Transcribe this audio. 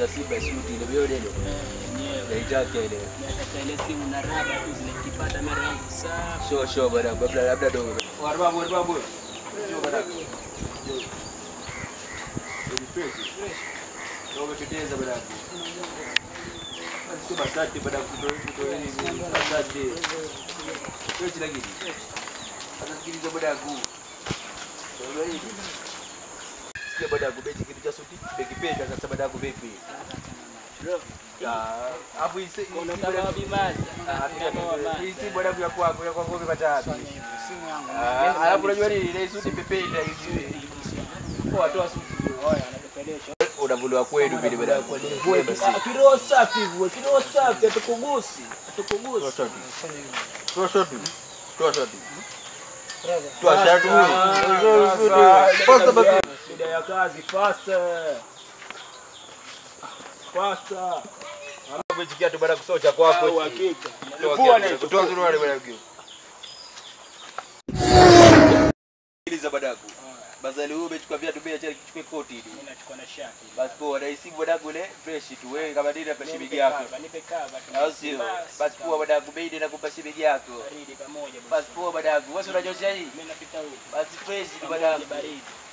Simba suti ile bio neno. Naitaka ile. Nataka ile simu na raba tu zinakipata mara yangu safi. Show bwana, labda dogo. Warbabu. Show bwana. Fresh. Dogo kiteza bwana. Sema asante bwana kutoa hili asante. Fresh lakini. Atasikiliza bwana yangu. Ndio hivi. Sikia bwana yangu beti kitu cha suti, bekipenda sasa bwana yangu vipi? Hapo hii Kuna kama bimaza. hii bwana yangu ya kwako umepata wapi? Simu yangu. Alafu unajua nini ile suti pependa hivi. Kwa toa suti Oya anapelesha. unavuliwa kwenu vile bwana yangu. Kiroho safi hivyo, kiroho safi atakugusi. Toa shoti. Shida ya kazi faster. Umejikia tu bwana kusocha kwako. Uhakika. Kutoa suruali bwana yangu. Sikiliza bwana yangu. Bazali wewe umechukua viatu bei acha kichukue koti hili. Mimi nachukua na shati. Basi poa raisi bwana yangu ile fresh tu wewe kama ndio kwa shibigi yako. Nipe kaba. Au sio? Basi poa bwana yangu bei ndio nakupa shibigi yako. Baridi pamoja. Basi poa bwana yangu. Wewe unajosha hii? Mimi napita huko. Basi fresh bwana yangu. Baridi.